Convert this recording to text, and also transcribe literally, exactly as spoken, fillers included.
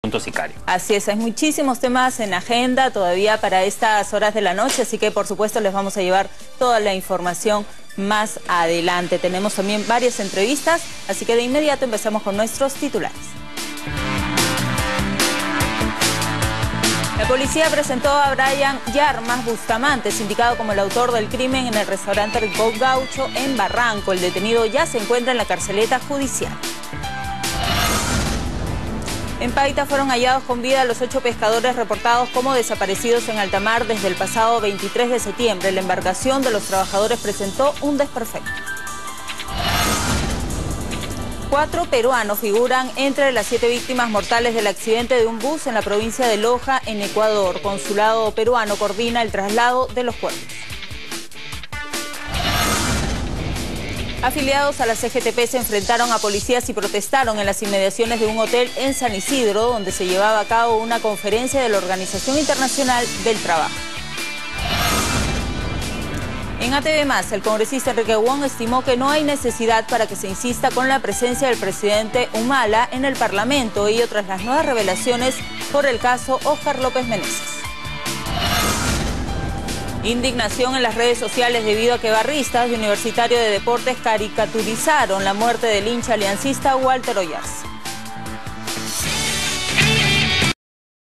Sicario. Así es, hay muchísimos temas en agenda todavía para estas horas de la noche, así que por supuesto les vamos a llevar toda la información más adelante. Tenemos también varias entrevistas, así que de inmediato empezamos con nuestros titulares. La policía presentó a Brian Yarmas Bustamante, indicado como el autor del crimen en el restaurante Rincón Gaucho en Barranco. El detenido ya se encuentra en la carceleta judicial. En Paita fueron hallados con vida los ocho pescadores reportados como desaparecidos en alta mar desde el pasado veintitrés de septiembre. La embarcación de los trabajadores presentó un desperfecto. Cuatro peruanos figuran entre las siete víctimas mortales del accidente de un bus en la provincia de Loja, en Ecuador. Consulado peruano coordina el traslado de los cuerpos. Afiliados a la C G T P se enfrentaron a policías y protestaron en las inmediaciones de un hotel en San Isidro, donde se llevaba a cabo una conferencia de la Organización Internacional del Trabajo. En A T V más, el congresista Enrique Wong estimó que no hay necesidad para que se insista con la presencia del presidente Humala en el Parlamento, ello tras las nuevas revelaciones por el caso Óscar López Meneses. Indignación en las redes sociales debido a que barristas de Universitario de Deportes caricaturizaron la muerte del hincha aliancista Walter Oyarzábal.